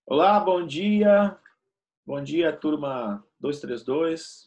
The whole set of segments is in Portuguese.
Olá, bom dia. Bom dia, turma 232.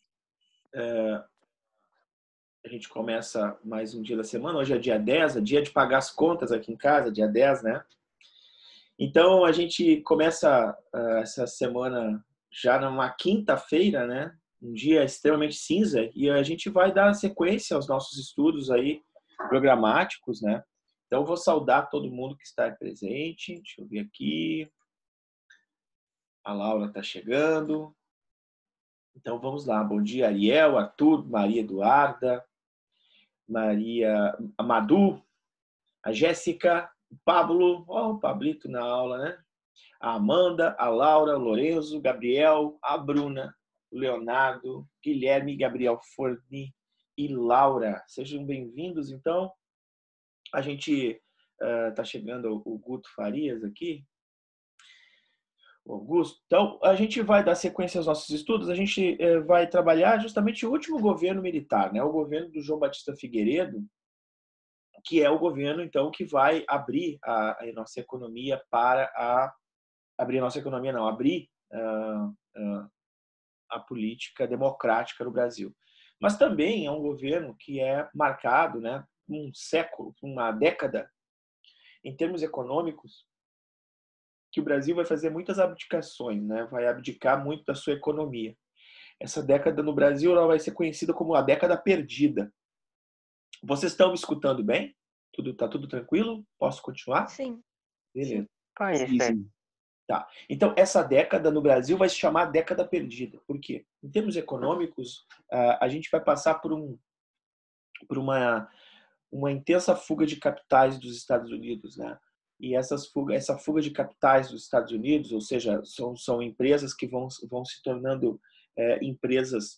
A gente começa mais um dia da semana. Hoje é dia 10, é dia de pagar as contas aqui em casa, dia 10, né? Então, a gente começa essa semana já numa quinta-feira, né? Um dia extremamente cinza, e a gente vai dar sequência aos nossos estudos aí programáticos, né? Então, eu vou saudar todo mundo que está presente. Deixa eu ver aqui. A Laura está chegando. Então vamos lá. Bom dia, Ariel, Arthur, Maria Eduarda, Maria Madu, a Jéssica, o Pablo, o Pablito na aula, né? A Amanda, a Laura, o Lorenzo, Gabriel, a Bruna, o Leonardo, Guilherme, Gabriel Forni e Laura. Sejam bem-vindos, então. A gente está chegando o Guto Farias aqui. Augusto. Então, a gente vai dar sequência aos nossos estudos, a gente vai trabalhar justamente o último governo militar, né? O governo do João Batista Figueiredo, que é o governo, então, que vai abrir a nossa economia para abrir a nossa economia, não, abrir a política democrática no Brasil. Mas também é um governo que é marcado, né, um século, uma década, em termos econômicos, que o Brasil vai fazer muitas abdicações, né? Vai abdicar muito da sua economia. Essa década no Brasil ela vai ser conhecida como a década perdida. Vocês estão me escutando bem? Tá tudo tranquilo? Posso continuar? Sim, sim. Beleza. Pode Sim, ser. sim. Tá. Então, essa década no Brasil vai se chamar década perdida. Por quê? Em termos econômicos, a gente vai passar por uma intensa fuga de capitais dos Estados Unidos, né? E essa fuga de capitais dos Estados Unidos, ou seja, são empresas que vão se tornando empresas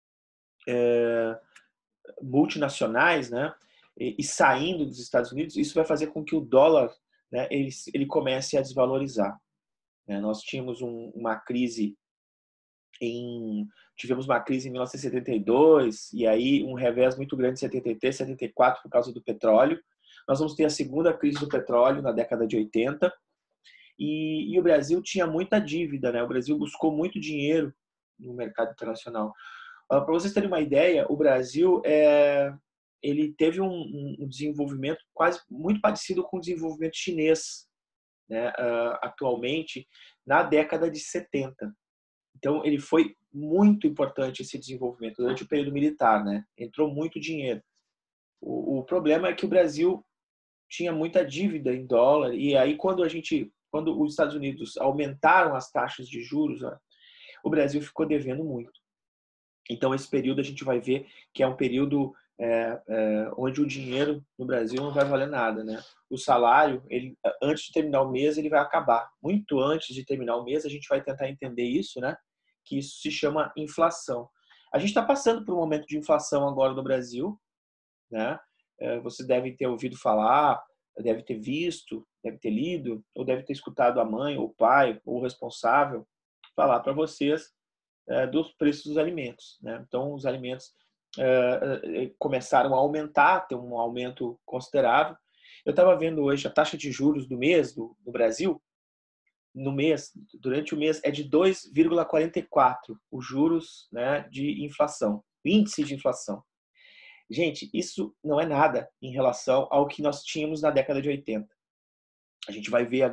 multinacionais, né? E saindo dos Estados Unidos, isso vai fazer com que o dólar, né, ele comece a desvalorizar, né? Nós tínhamos uma crise tivemos uma crise em 1972 e aí um revés muito grande em 73, 74 por causa do petróleo. Nós vamos ter a segunda crise do petróleo na década de 80 e o Brasil tinha muita dívida, né? O Brasil buscou muito dinheiro no mercado internacional. Para vocês terem uma ideia, o Brasil ele teve um desenvolvimento quase muito parecido com o desenvolvimento chinês, né? Atualmente, na década de 70. Então, ele foi muito importante esse desenvolvimento durante o período militar, né? Entrou muito dinheiro. O problema é que o Brasil tinha muita dívida em dólar e aí quando os Estados Unidos aumentaram as taxas de juros, ó, o Brasil ficou devendo muito. Então, esse período a gente vai ver que é um período onde o dinheiro no Brasil não vai valer nada, né? O salário, ele, antes de terminar o mês, ele vai acabar. Muito antes de terminar o mês, a gente vai tentar entender isso, né? Que isso se chama inflação. A gente está passando por um momento de inflação agora no Brasil, né? Vocês devem ter ouvido falar, deve ter visto, deve ter lido, ou deve ter escutado a mãe, ou o pai, ou o responsável falar para vocês dos preços dos alimentos, né? Então, os alimentos começaram a aumentar, ter um aumento considerável. Eu estava vendo hoje a taxa de juros do mês do Brasil, no mês, durante o mês, é de 2,44 os juros, né, de inflação, o índice de inflação. Gente, isso não é nada em relação ao que nós tínhamos na década de 80. A gente vai ver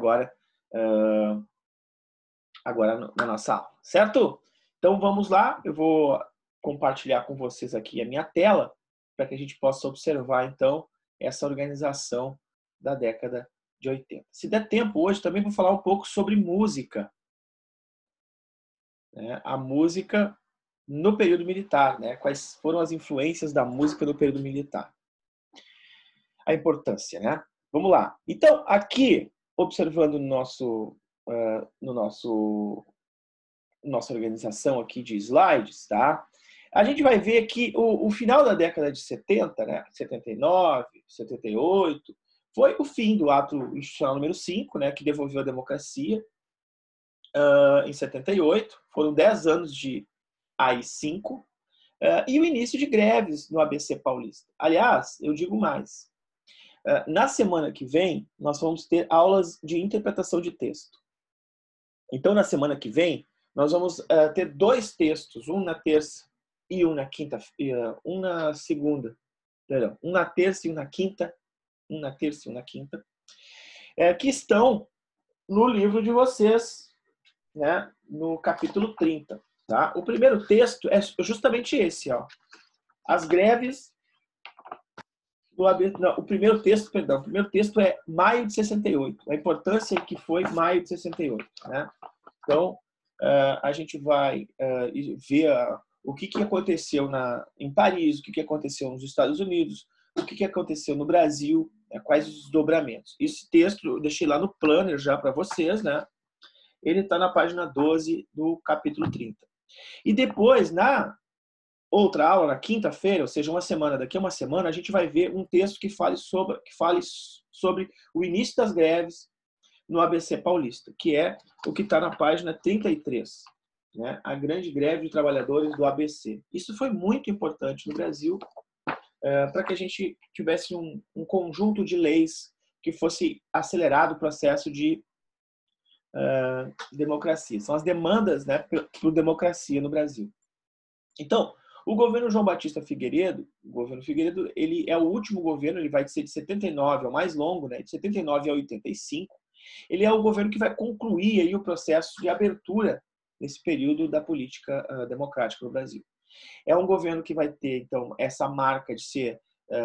agora na nossa aula, certo? Então vamos lá, eu vou compartilhar com vocês aqui a minha tela para que a gente possa observar então essa organização da década de 80. Se der tempo hoje também vou falar um pouco sobre música, né? A música no período militar, né? Quais foram as influências da música no período militar? A importância, né? Vamos lá. Então aqui observando no nossa organização aqui de slides, tá? A gente vai ver que o final da década de 70, né, 79, 78, foi o fim do ato institucional número 5, né, que devolveu a democracia em 78. Foram 10 anos de AI-5 e o início de greves no ABC Paulista. Aliás, eu digo mais. Na semana que vem, nós vamos ter aulas de interpretação de texto. Então, na semana que vem, nós vamos ter dois textos, um na terça e um na quinta, um na segunda, perdão, um na terça e um na quinta, um na terça e um na quinta, que estão no livro de vocês, né, no capítulo 30. Tá? O primeiro texto é justamente esse, ó. As greves do AB... Não, o primeiro texto é maio de 68. A importância que foi maio de 68, né? Então, a gente vai ver o que aconteceu em Paris, o que aconteceu nos Estados Unidos, o que aconteceu no Brasil, quais os desdobramentos. Esse texto eu deixei lá no planner já para vocês, né? Ele está na página 12 do capítulo 30. E depois, na outra aula, na quinta-feira, ou seja, daqui a uma semana, a gente vai ver um texto que fale sobre o início das greves no ABC Paulista, que é o que está na página 33, né? A grande greve de trabalhadores do ABC. Isso foi muito importante no Brasil para que a gente tivesse um conjunto de leis que fosse acelerado o processo de democracia. São as demandas, né, por democracia no Brasil. Então, o governo João Batista Figueiredo, ele é o último governo, ele vai ser de 79, é o mais longo, né, de 79 a 85. Ele é o governo que vai concluir aí o processo de abertura nesse período da política democrática no Brasil. É um governo que vai ter, então, essa marca de ser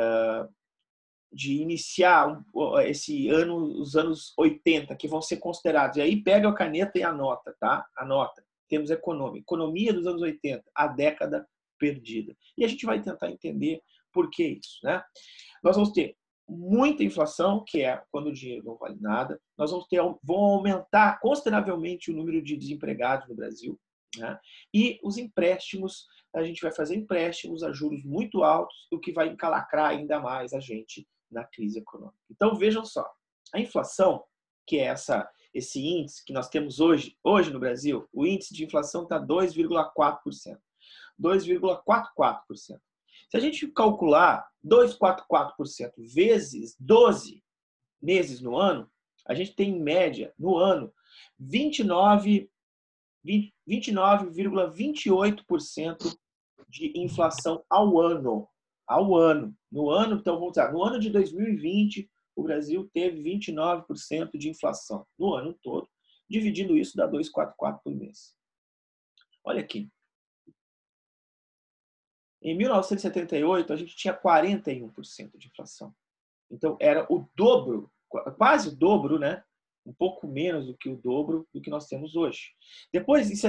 de iniciar esse ano, os anos 80, que vão ser considerados. E aí pega a caneta e anota, tá? Anota. Temos economia dos anos 80, a década perdida. E a gente vai tentar entender por que isso, né? Nós vamos ter muita inflação, que é quando o dinheiro não vale nada. Vão aumentar consideravelmente o número de desempregados no Brasil, né? E os empréstimos, a gente vai fazer empréstimos a juros muito altos, o que vai encalacrar ainda mais a gente na crise econômica. Então, vejam só, a inflação, que é esse índice que nós temos hoje no Brasil, o índice de inflação está 2,4%. 2,44%. Se a gente calcular 2,44% vezes 12 meses no ano, a gente tem, em média, no ano, 29,28% de inflação ao ano. Ao ano. No ano, então, vamos dizer, no ano de 2020, o Brasil teve 29% de inflação. No ano todo, dividindo isso, dá 2,44 por mês. Olha aqui. Em 1978, a gente tinha 41% de inflação. Então, era o dobro, quase o dobro, né? Um pouco menos do que o dobro do que nós temos hoje. Depois, em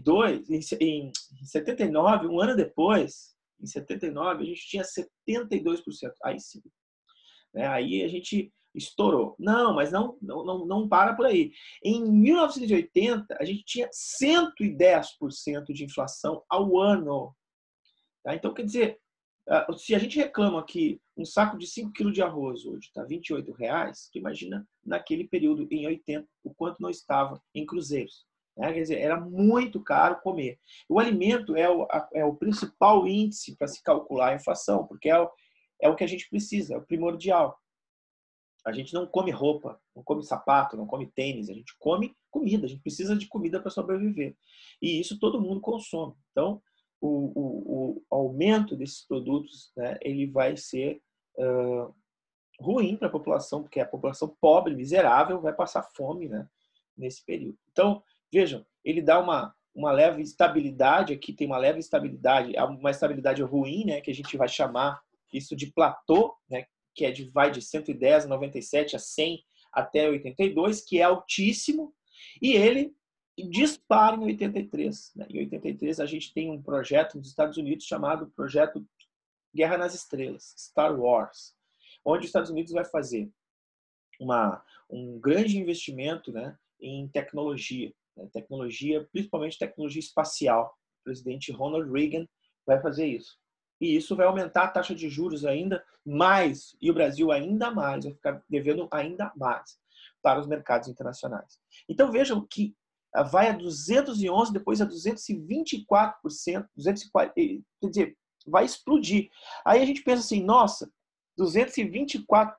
79, um ano depois, em 79, a gente tinha 72%. Aí sim. Né? Aí a gente estourou. Não, mas não para por aí. Em 1980, a gente tinha 110% de inflação ao ano. Tá? Então, quer dizer, se a gente reclama que um saco de 5 quilos de arroz hoje está R$28, tu imagina naquele período, em 80, o quanto não estava em cruzeiros. Né? Quer dizer, era muito caro comer. O alimento é o principal índice para se calcular a inflação, porque é o que a gente precisa, é o primordial. A gente não come roupa, não come sapato, não come tênis, a gente come comida, a gente precisa de comida para sobreviver. E isso todo mundo consome. Então, o aumento desses produtos, né, ele vai ser ruim para a população, porque a população pobre, miserável, vai passar fome, né, nesse período. Então, vejam, ele dá uma leve estabilidade, aqui tem uma leve estabilidade, uma estabilidade ruim, né, que a gente vai chamar isso de platô, né, que vai de 110 a 97 a 100 até 82, que é altíssimo, e ele dispara em 83. Né? Em 83, a gente tem um projeto nos Estados Unidos chamado Projeto Guerra nas Estrelas, Star Wars, onde os Estados Unidos vai fazer um grande investimento, né, em tecnologia, principalmente tecnologia espacial. O presidente Ronald Reagan vai fazer isso. E isso vai aumentar a taxa de juros ainda mais, e o Brasil ainda mais, vai ficar devendo ainda mais para os mercados internacionais. Então vejam que vai a 211, depois a 224%, 240, quer dizer, vai explodir. Aí a gente pensa assim, nossa,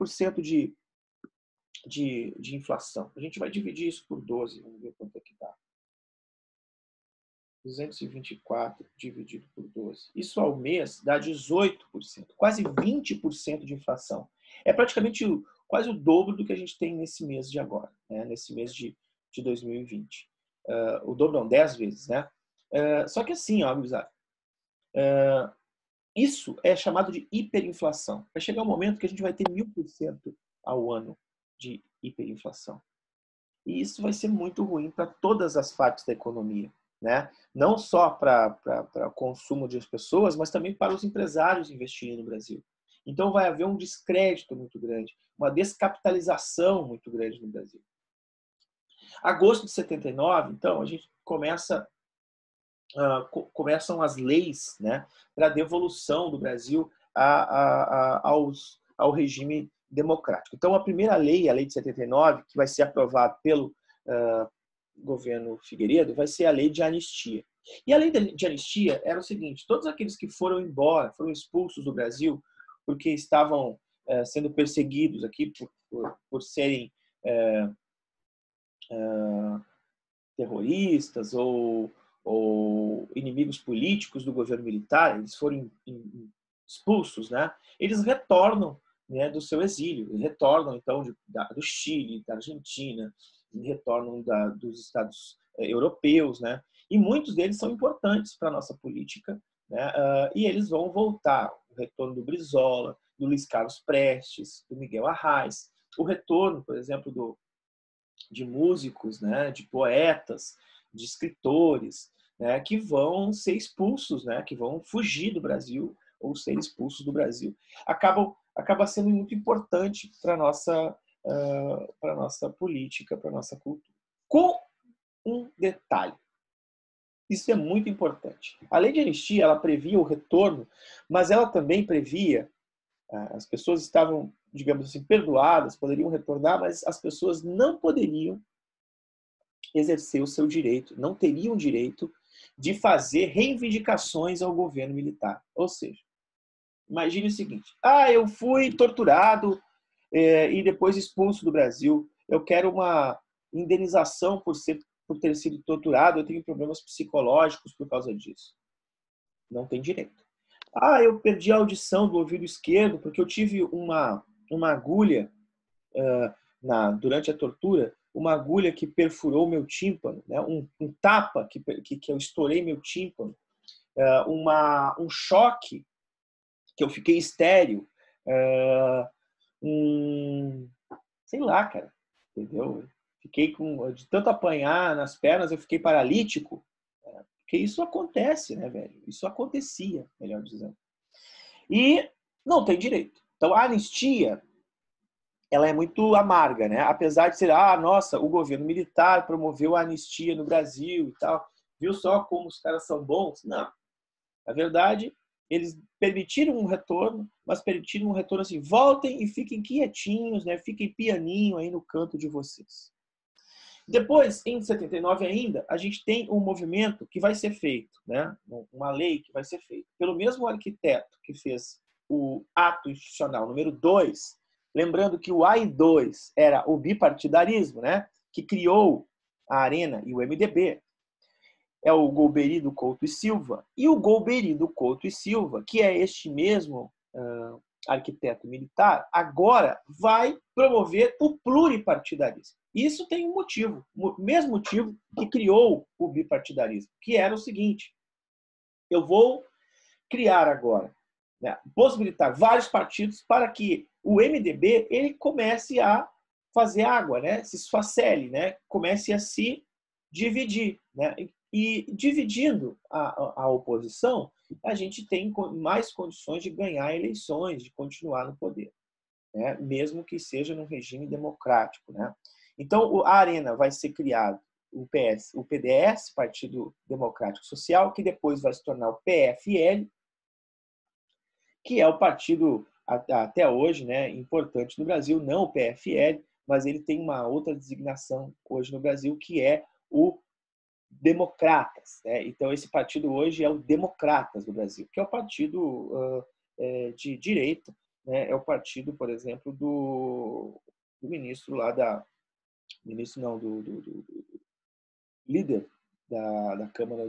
224% de inflação. A gente vai dividir isso por 12, vamos ver quanto é que dá. 224 dividido por 12. Isso ao mês dá 18%, quase 20% de inflação. É praticamente quase o dobro do que a gente tem nesse mês de agora, né? Nesse mês de 2020. O dobro não, 10 vezes, né? Só que assim, ó, gurizada, isso é chamado de hiperinflação. Vai chegar um momento que a gente vai ter 1000% ao ano de hiperinflação. E isso vai ser muito ruim para todas as partes da economia, né? Não só para o consumo de pessoas, mas também para os empresários investirem no Brasil. Então vai haver um descrédito muito grande, uma descapitalização muito grande no Brasil. Agosto de 79, então, a gente começam as leis, né, para a devolução do Brasil ao regime democrático. Então, a primeira lei, a lei de 79, que vai ser aprovada pelo governo Figueiredo, vai ser a lei de anistia. E a lei de anistia era o seguinte: todos aqueles que foram embora, foram expulsos do Brasil porque estavam sendo perseguidos aqui por serem terroristas ou inimigos políticos do governo militar, eles foram expulsos, né? Eles retornam, né, do seu exílio, eles retornam então do Chile, da Argentina, retornam dos Estados europeus, né? E muitos deles são importantes para a nossa política, né? E eles vão voltar. O retorno do Brizola, do Luiz Carlos Prestes, do Miguel Arraes, o retorno, por exemplo, de músicos, né? De poetas, de escritores, né? Que vão ser expulsos, né? Que vão fugir do Brasil ou ser expulsos do Brasil. Acaba sendo muito importante para a nossa política, para a nossa cultura. Com um detalhe. Isso é muito importante. A lei de anistia, ela previa o retorno, mas ela também previa, as pessoas estavam, digamos assim, perdoadas, poderiam retornar, mas as pessoas não poderiam exercer o seu direito, não teriam direito de fazer reivindicações ao governo militar. Ou seja, imagine o seguinte: eu fui torturado e depois expulso do Brasil. Eu quero uma indenização por ter sido torturado. Eu tenho problemas psicológicos por causa disso. Não tem direito. Eu perdi a audição do ouvido esquerdo porque eu tive uma agulha durante a tortura, uma agulha que perfurou meu tímpano, né? um tapa que eu estourei meu tímpano, um choque que eu fiquei estéril, sei lá, cara, entendeu? Fiquei de tanto apanhar nas pernas, eu fiquei paralítico, porque isso acontece, né, velho? Isso acontecia, melhor dizendo. E não tem direito. Então, a anistia, ela é muito amarga, né? Apesar de ser, nossa, o governo militar promoveu a anistia no Brasil e tal, viu só como os caras são bons? Não. Na verdade, eles permitiram um retorno, mas permitiram um retorno assim: voltem e fiquem quietinhos, né? Fiquem pianinho aí no canto de vocês. Depois, em 79 ainda, a gente tem um movimento que vai ser feito, né? Uma lei que vai ser feita pelo mesmo arquiteto que fez o ato institucional número 2, lembrando que o AI2 era o bipartidarismo, né? Que criou a Arena e o MDB. É o Golbery Couto e Silva. E o Golbery Couto e Silva, que é este mesmo arquiteto militar, agora vai promover o pluripartidarismo. Isso tem um motivo, o mesmo motivo que criou o bipartidarismo, que era o seguinte: eu vou criar agora, né, possibilitar vários partidos para que o MDB ele comece a fazer água, né, se esfacele, né, comece a se dividir, né, e dividindo a oposição, a gente tem mais condições de ganhar eleições, de continuar no poder, né? Mesmo que seja num regime democrático, né? Então, a Arena vai ser criado o PDS, Partido Democrático Social, que depois vai se tornar o PFL, que é o partido até hoje, né, importante no Brasil, não o PFL, mas ele tem uma outra designação hoje no Brasil, que é o Democratas, né? Então, esse partido hoje é o Democratas do Brasil, que é o partido de direita, né? É o partido, por exemplo, do ministro lá do líder da Câmara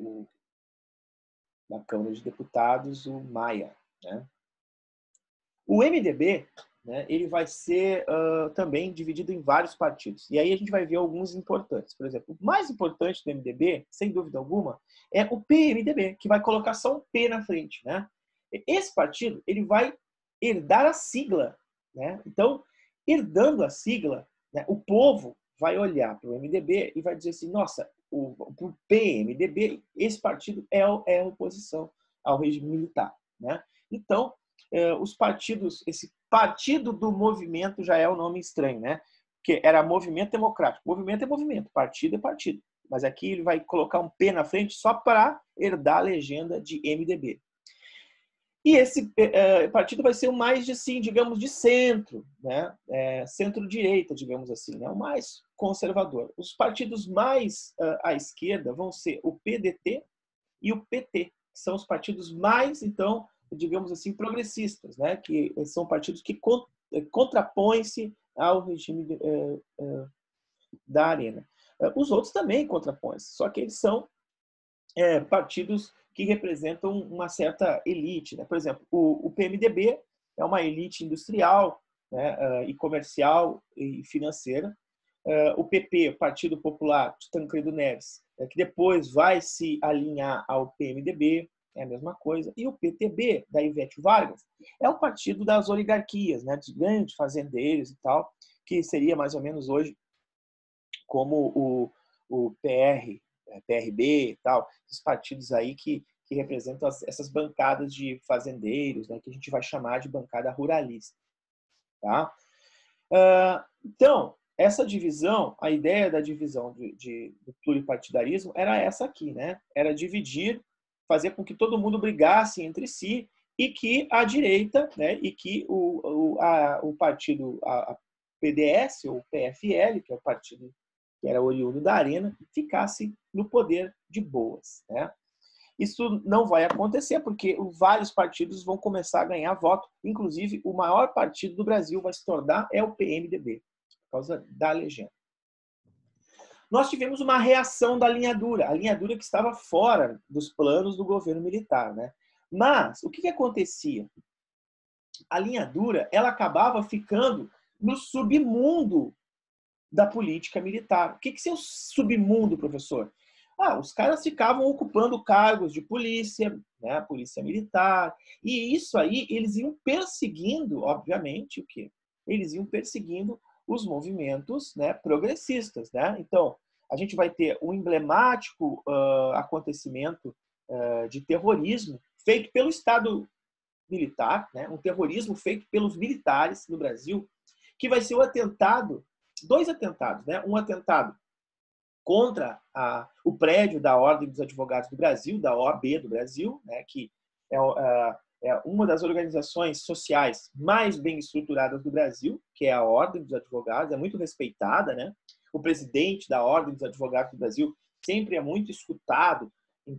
da Câmara de Deputados, o Maia, né? O MDB, né, ele vai ser também dividido em vários partidos. E aí a gente vai ver alguns importantes. Por exemplo, o mais importante do MDB, sem dúvida alguma, é o PMDB, que vai colocar só um P na frente, né? Esse partido, ele vai herdar a sigla, né? Então, herdando a sigla, né, o povo vai olhar para o MDB e vai dizer assim, nossa, o PMDB, esse partido é a oposição ao regime militar, né? Então, os partidos, esse partido do movimento já é o nome estranho, né? Porque era movimento democrático. Movimento é movimento, partido é partido. Mas aqui ele vai colocar um P na frente só para herdar a legenda de MDB. E esse partido vai ser o mais, assim, digamos, de centro, né? Centro-direita, digamos assim, né? O mais conservador. Os partidos mais à esquerda vão ser o PDT e o PT, que são os partidos mais, então, digamos assim, progressistas, né? Que são partidos que contrapõem-se ao regime da Arena. Os outros também contrapõem-se, só que eles são partidos que representam uma certa elite, né? Por exemplo, o PMDB é uma elite industrial, né, e comercial e financeira. O PP, Partido Popular de Tancredo Neves, que depois vai se alinhar ao PMDB, é a mesma coisa. E o PTB, da Ivete Vargas, é o partido das oligarquias, né, dos grandes fazendeiros e tal, que seria mais ou menos hoje como o PRB e tal, os partidos aí que representam essas bancadas de fazendeiros, né, que a gente vai chamar de bancada ruralista. Tá? Então, essa divisão, a ideia da divisão do pluripartidarismo era essa aqui, né? Era dividir, fazer com que todo mundo brigasse entre si e que a direita, né, e que o partido, a PDS ou PFL, que é o partido que era oriundo da Arena, ficasse no poder de boas, né? Isso não vai acontecer porque vários partidos vão começar a ganhar voto. Inclusive, o maior partido do Brasil vai se tornar o PMDB, por causa da legenda. Nós tivemos uma reação da linha dura, a linha dura que estava fora dos planos do governo militar, né? Mas o que acontecia? A linha dura, ela acabava ficando no submundo da política militar. O que é o submundo, professor? Os caras ficavam ocupando cargos de polícia, né, polícia militar, e isso aí eles iam perseguindo, obviamente, o quê? Eles iam perseguindo os movimentos, né, progressistas, né? Então, a gente vai ter um emblemático acontecimento de terrorismo feito pelo Estado militar, né, um terrorismo feito pelos militares no Brasil, que vai ser o atentado, dois atentados, né? Um atentado contra o prédio da Ordem dos Advogados do Brasil, da OAB do Brasil, né, que é uma das organizações sociais mais bem estruturadas do Brasil, que é a Ordem dos Advogados, é muito respeitada, né? O presidente da Ordem dos Advogados do Brasil sempre é muito escutado em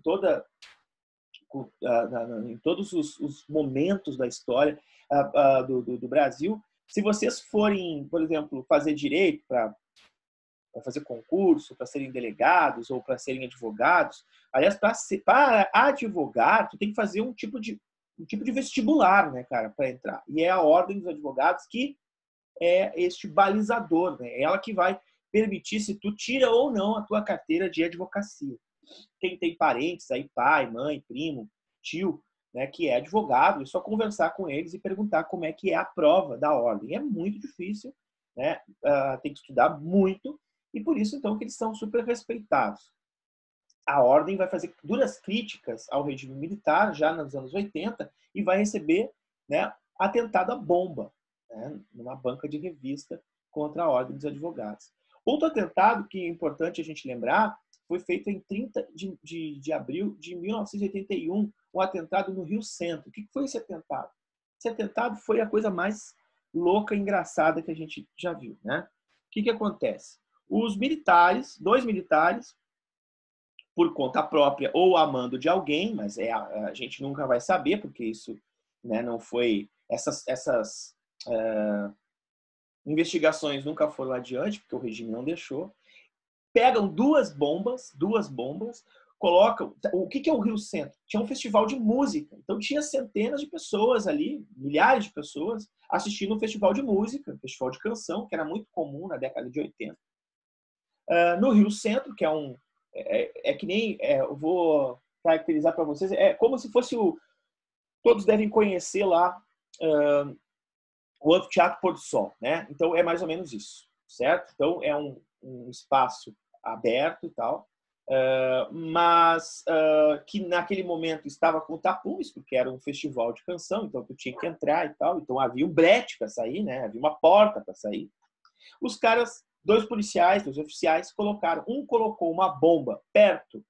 todos os momentos da história do Brasil. Se vocês forem, por exemplo, fazer direito para fazer concurso, para serem delegados ou para serem advogados, aliás, para advogar, tu tem que fazer um tipo de vestibular, né, cara, para entrar. E é a Ordem dos Advogados que é este balizador, né? É ela que vai permitir se tu tira ou não a tua carteira de advocacia. Quem tem parentes aí, pai, mãe, primo, tio, né, que é advogado, é só conversar com eles e perguntar como é que é a prova da ordem. É muito difícil, né? Tem que estudar muito, e por isso, então, que eles são super respeitados. A ordem vai fazer duras críticas ao regime militar, já nos anos 80, e vai receber, né, atentado à bomba, né, numa banca de revista contra a Ordem dos Advogados. Outro atentado que é importante a gente lembrar foi feito em 30 de abril de 1981, um atentado no Rio Centro. O que foi esse atentado? Esse atentado foi a coisa mais louca e engraçada que a gente já viu, né? O que acontece? Os militares, dois militares, por conta própria ou a mando de alguém, mas a gente nunca vai saber, porque isso, né, não foi... Essas investigações nunca foram adiante, porque o regime não deixou. pegam duas bombas, colocam... O que é o Rio Centro? Tinha um festival de música. Então tinha centenas de pessoas ali, milhares de pessoas, assistindo um festival de música, um festival de canção, que era muito comum na década de 80. No Rio Centro, que é que nem... eu vou caracterizar para vocês. É como se fosse o... Todos devem conhecer lá o Anfiteatro Pôr do Sol, né? Então é mais ou menos isso, certo? Então é um espaço aberto e tal, mas que naquele momento estava com tapumes, porque era um festival de canção, então tu tinha que entrar e tal, então havia um brete para sair, né? Havia uma porta para sair. Os caras, dois oficiais, colocou uma bomba perto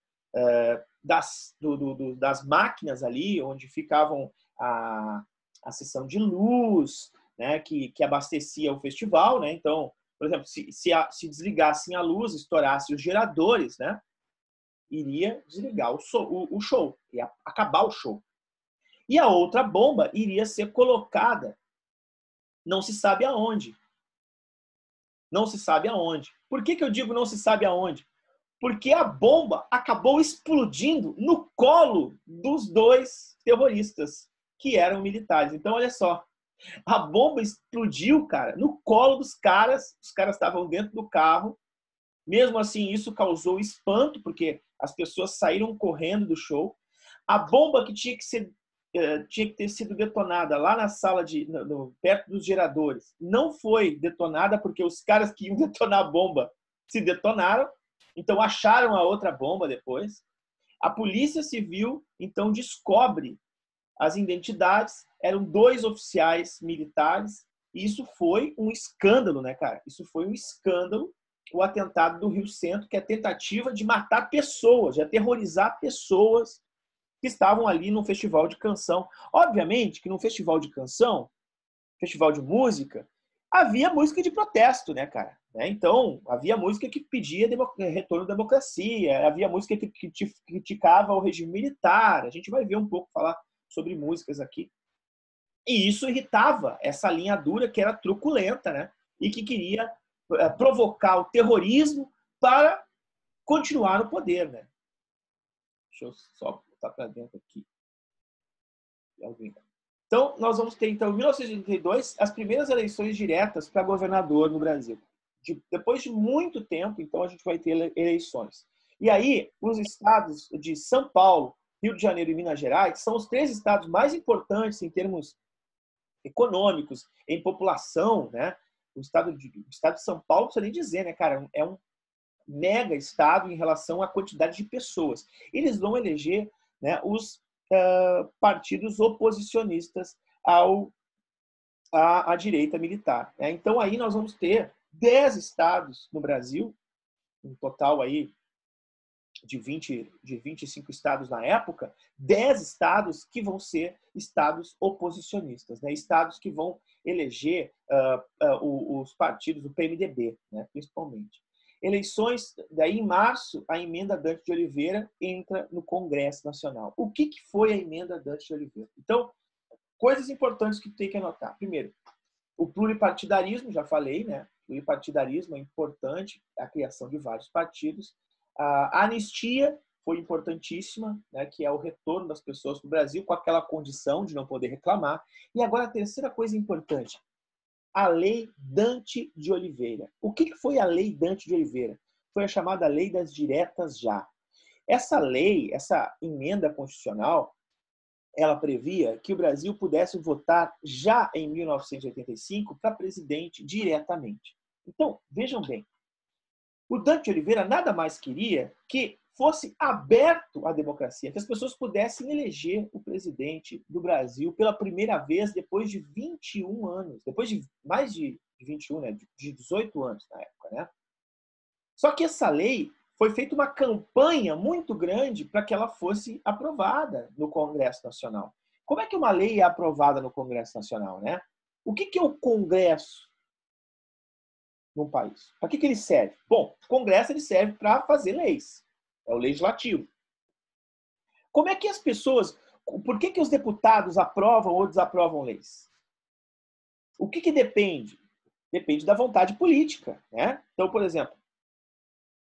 das máquinas ali, onde ficavam a seção de luz, né, que abastecia o festival, né? Então, por exemplo, se desligassem a luz, estourasse os geradores, né, iria desligar o show, ia acabar o show. E a outra bomba iria ser colocada, não se sabe aonde. Não se sabe aonde. Por que eu digo não se sabe aonde? Porque a bomba acabou explodindo no colo dos dois terroristas, que eram militares. Então, olha só, a bomba explodiu, cara, no colo dos caras. Os caras estavam dentro do carro. Mesmo assim, isso causou espanto, porque as pessoas saíram correndo do show. A bomba que tinha que ter sido detonada lá na sala, perto dos geradores, não foi detonada, porque os caras que iam detonar a bomba se detonaram. Então, acharam a outra bomba depois. A Polícia Civil, então, descobre as identidades. Eram dois oficiais militares. E isso foi um escândalo, né, cara? Isso foi um escândalo, o atentado do Rio Centro, que é a tentativa de matar pessoas, de aterrorizar pessoas que estavam ali no festival de canção. Obviamente que no festival de canção, festival de música, havia música de protesto, né, cara? Então, havia música que pedia retorno da democracia, havia música que criticava o regime militar. A gente vai ver um pouco falar sobre músicas aqui. E isso irritava essa linha dura que era truculenta, né? E que queria provocar o terrorismo para continuar no poder, né? Deixa eu só botar para dentro aqui. Então, nós vamos ter, então, em 1982, as primeiras eleições diretas para governador no Brasil. Depois de muito tempo, então, a gente vai ter eleições. E aí, os estados de São Paulo, Rio de Janeiro e Minas Gerais são os três estados mais importantes em termos econômicos, em população, né? O estado de São Paulo, não precisa nem dizer, né, cara? É um mega estado em relação à quantidade de pessoas. Eles vão eleger, né, os partidos oposicionistas à direita militar. Né? Então, aí nós vamos ter 10 estados no Brasil, um total aí de 25 estados na época, 10 estados que vão ser estados oposicionistas, né? Estados que vão eleger os partidos, o PMDB, né? Principalmente. Eleições, daí em março, a emenda Dante de Oliveira entra no Congresso Nacional. O que foi a emenda Dante de Oliveira? Então, coisas importantes que tem que anotar. Primeiro, o pluripartidarismo, já falei, né? O pluripartidarismo é importante, a criação de vários partidos. A anistia foi importantíssima, né? Que é o retorno das pessoas para o Brasil com aquela condição de não poder reclamar. E agora a terceira coisa importante, a Lei Dante de Oliveira. O que foi a Lei Dante de Oliveira? Foi a chamada Lei das Diretas Já. Essa lei, essa emenda constitucional, ela previa que o Brasil pudesse votar já em 1985 para presidente diretamente. Então, vejam bem, o Dante de Oliveira nada mais queria que fosse aberto à democracia, que as pessoas pudessem eleger o presidente do Brasil pela primeira vez depois de 21 anos, depois de mais de 21, né, de 18 anos na época, né? Só que essa lei foi feita uma campanha muito grande para que ela fosse aprovada no Congresso Nacional. Como é que uma lei é aprovada no Congresso Nacional, né? O que é o Congresso num país? Para que ele serve? Bom, o Congresso ele serve para fazer leis. É o legislativo. Como é que as pessoas... Por que os deputados aprovam ou desaprovam leis? O que depende? Depende da vontade política, né? Então, por exemplo,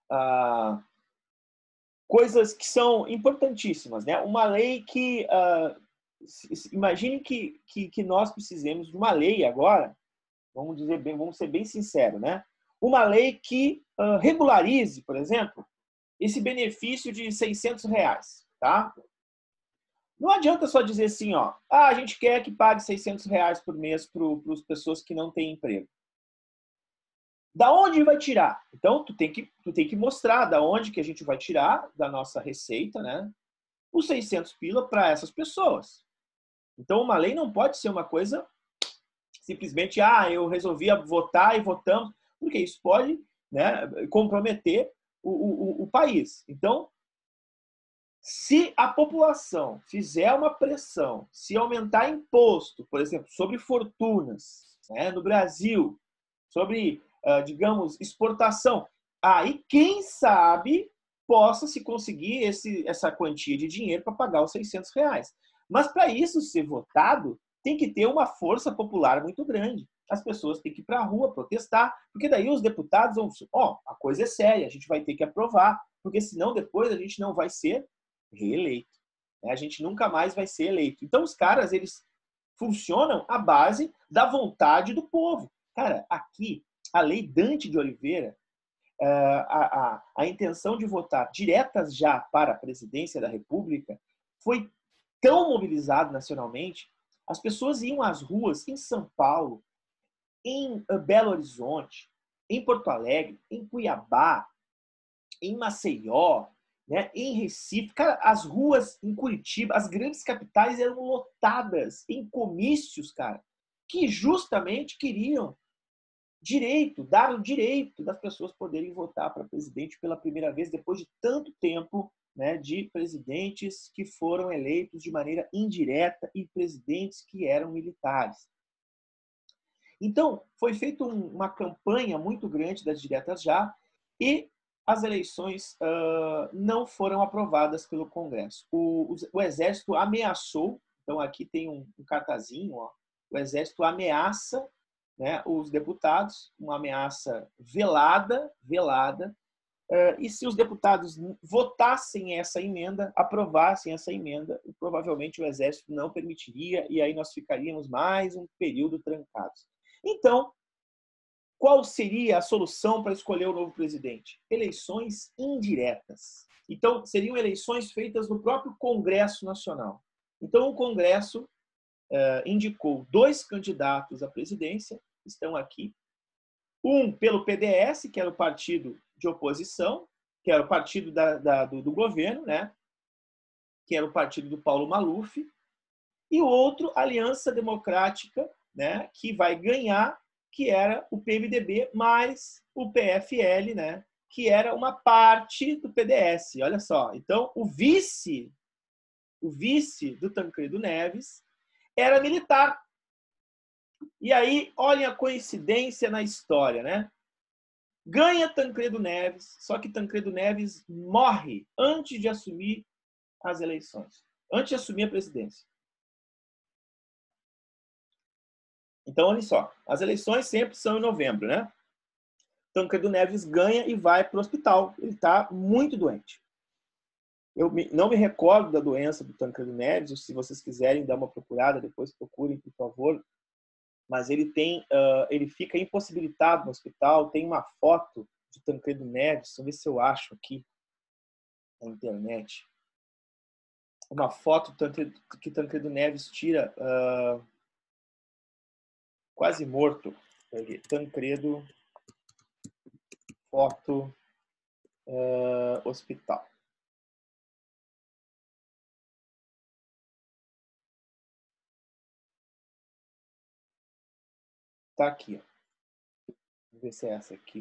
coisas que são importantíssimas, né? Uma lei que... imagine que nós precisemos de uma lei agora, vamos ser bem sinceros, né? Uma lei que regularize, por exemplo, esse benefício de R$ 600, tá? Não adianta só dizer assim, ó, a gente quer que pague R$ 600 por mês para as pessoas que não têm emprego. Da onde vai tirar? Então, tu tem que mostrar da onde que a gente vai tirar da nossa receita, né? Os 600 pila para essas pessoas. Então, uma lei não pode ser uma coisa simplesmente, eu resolvi votar e votamos, porque isso pode, né, comprometer o país. Então, se a população fizer uma pressão, se aumentar imposto, por exemplo, sobre fortunas, né, no Brasil, sobre, digamos, exportação, aí quem sabe possa se conseguir essa quantia de dinheiro para pagar os R$ 600. Mas para isso ser votado, tem que ter uma força popular muito grande. As pessoas têm que ir para a rua protestar, porque daí os deputados vão dizer, a coisa é séria, a gente vai ter que aprovar, porque senão depois a gente não vai ser reeleito. A gente nunca mais vai ser eleito. Então os caras, eles funcionam à base da vontade do povo. Cara, aqui, a lei Dante de Oliveira, a intenção de votar diretas já para a presidência da República foi tão mobilizado nacionalmente. As pessoas iam às ruas em São Paulo, em Belo Horizonte, em Porto Alegre, em Cuiabá, em Maceió, né, em Recife. Cara, as ruas em Curitiba, as grandes capitais eram lotadas em comícios, cara, que justamente queriam dar o direito das pessoas poderem votar para presidente pela primeira vez depois de tanto tempo, né, de presidentes que foram eleitos de maneira indireta e presidentes que eram militares. Então, foi feita uma campanha muito grande das diretas já e as eleições não foram aprovadas pelo Congresso. O Exército ameaçou, então aqui tem um cartazinho, ó, o Exército ameaça, né, os deputados, uma ameaça velada, e se os deputados votassem essa emenda, aprovassem essa emenda, provavelmente o Exército não permitiria, e aí nós ficaríamos mais um período trancados. Então, qual seria a solução para escolher o novo presidente? Eleições indiretas. Então, seriam eleições feitas no próprio Congresso Nacional. Então, o Congresso indicou 2 candidatos à presidência, estão aqui. Um pelo PDS, que era o partido de oposição, que era o partido do governo, né? Que era o partido do Paulo Maluf, e o outro, Aliança Democrática, né? Que vai ganhar, que era o PMDB, mais o PFL, né? Que era uma parte do PDS. Olha só. Então, o vice do Tancredo Neves era militar. E aí, olhem a coincidência na história, né? Ganha Tancredo Neves, só que Tancredo Neves morre antes de assumir as eleições, antes de assumir a presidência. Então, olha só, as eleições sempre são em novembro, né? Tancredo Neves ganha e vai para o hospital. Ele está muito doente. Eu não me recordo da doença do Tancredo Neves, se vocês quiserem dar uma procurada, depois procurem, por favor. Mas ele fica impossibilitado no hospital. Tem uma foto de Tancredo Neves, deixa eu ver se eu acho aqui na internet. Uma foto que Tancredo Neves tira quase morto. Tancredo, foto, hospital. Tá aqui, ó. Vamos ver se é essa aqui.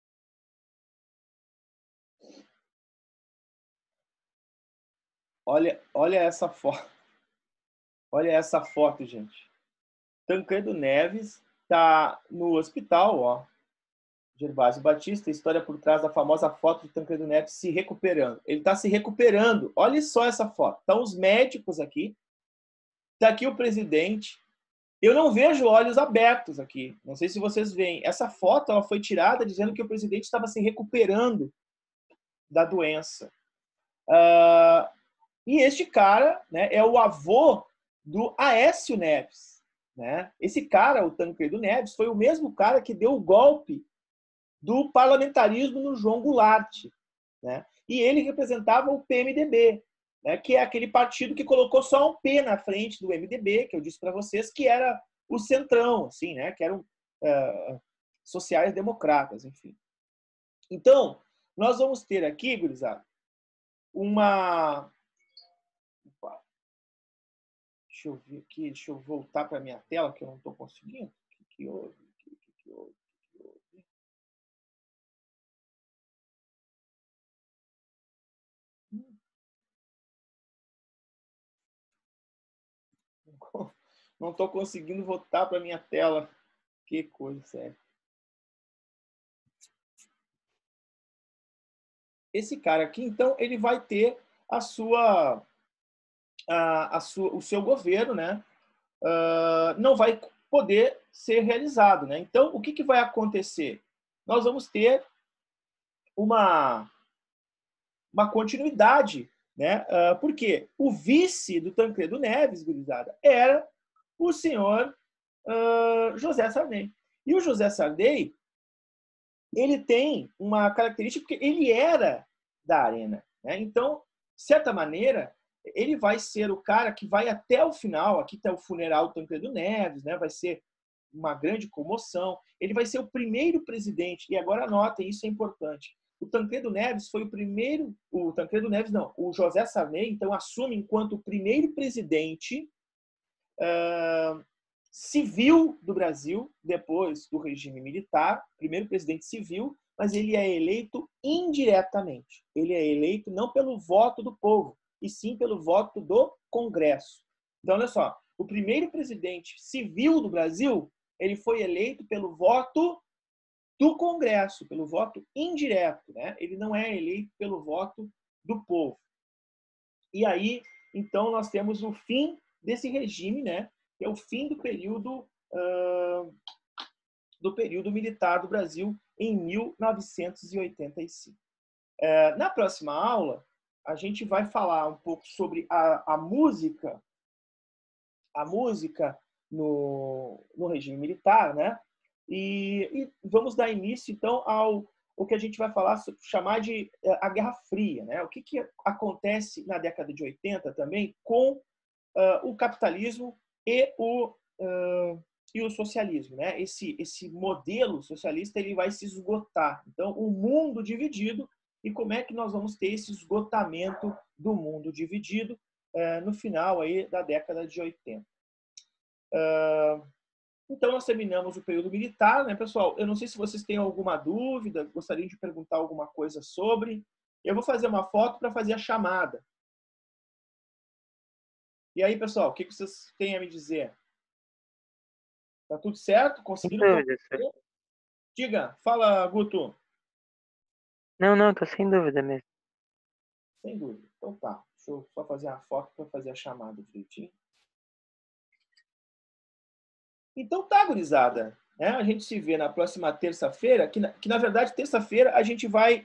Olha essa foto. Olha essa foto, gente. Tancredo Neves tá no hospital, ó. Gervásio Batista, história por trás da famosa foto de Tancredo Neves se recuperando. Ele está se recuperando. Olha só essa foto. Estão os médicos aqui. Está aqui o presidente. Eu não vejo olhos abertos aqui. Não sei se vocês veem. Essa foto ela foi tirada dizendo que o presidente estava se recuperando da doença. E este cara, né, é o avô do Aécio Neves. Né? Esse cara, o Tancredo Neves, foi o mesmo cara que deu o golpe do parlamentarismo no João Goulart. Né? E ele representava o PMDB, né, que é aquele partido que colocou só um P na frente do MDB, que eu disse para vocês, que era o centrão, assim, né, que eram sociais-democratas, enfim. Então, nós vamos ter aqui, gurizada, uma... Opa. Deixa eu ver aqui, deixa eu voltar para a minha tela, que eu não estou conseguindo. O que houve? Não estou conseguindo voltar para a minha tela. Que coisa séria. Esse cara aqui, então, ele vai ter o seu governo, né? Não vai poder ser realizado, né? Então, o que vai acontecer? Nós vamos ter uma continuidade, né? Porque o vice do Tancredo Neves, gurizada, era o senhor José Sarney. E o José Sarney, ele tem uma característica porque ele era da Arena, né? Então, de certa maneira, ele vai ser o cara que vai até o final. Aqui está o funeral do Tancredo Neves, né? Vai ser uma grande comoção. Ele vai ser o primeiro presidente. E agora anotem, isso é importante. O Tancredo Neves foi o primeiro... O Tancredo Neves, não. O José Sarney, então, assume enquanto o primeiro presidente civil do Brasil, depois do regime militar, primeiro presidente civil, mas ele é eleito indiretamente. Ele é eleito não pelo voto do povo, e sim pelo voto do Congresso. Então, olha só, o primeiro presidente civil do Brasil, ele foi eleito pelo voto do Congresso, pelo voto indireto, né? Ele não é eleito pelo voto do povo. E aí, então, nós temos o fim desse regime, né? Que é o fim do período militar do Brasil em 1985. Na próxima aula, a gente vai falar um pouco sobre a música no regime militar, né? E vamos dar início, então, ao que a gente vai falar, chamar de a Guerra Fria, né? O que acontece na década de 80 também com o capitalismo e o socialismo, né? Esse modelo socialista, ele vai se esgotar. Então, o mundo dividido, e como é que nós vamos ter esse esgotamento do mundo dividido no final aí da década de 80. Então, nós terminamos o período militar, né, pessoal? Eu não sei se vocês têm alguma dúvida, gostariam de perguntar alguma coisa sobre. Eu vou fazer uma foto para fazer a chamada. E aí, pessoal, o que vocês têm a me dizer? Tá tudo certo? Conseguiram? Diga, fala, Guto. Não, tô sem dúvida mesmo. Sem dúvida. Então tá. Deixa eu só fazer a foto para fazer a chamada direitinho. Então tá, gurizada. Né? A gente se vê na próxima terça-feira, que na verdade, terça-feira a gente vai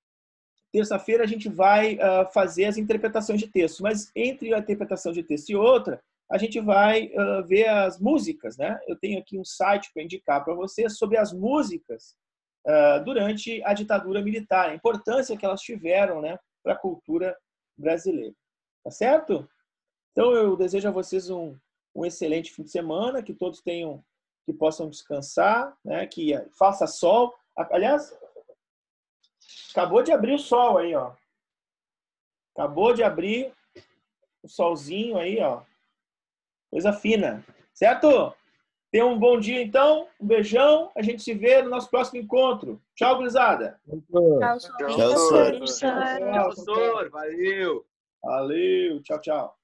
fazer as interpretações de texto. Mas entre a interpretação de texto e outra, a gente vai ver as músicas, né? Eu tenho aqui um site para indicar para vocês sobre as músicas durante a ditadura militar, a importância que elas tiveram, né, para a cultura brasileira. Tá certo? Então, eu desejo a vocês um excelente fim de semana, que todos que possam descansar, né, que faça sol. Aliás, acabou de abrir o sol aí, ó. Acabou de abrir o solzinho aí, ó. Coisa fina. Certo? Tenha um bom dia, então. Um beijão. A gente se vê no nosso próximo encontro. Tchau, gurizada. Tchau, Tchau, senhor. senhor. Valeu. Valeu. Tchau, tchau.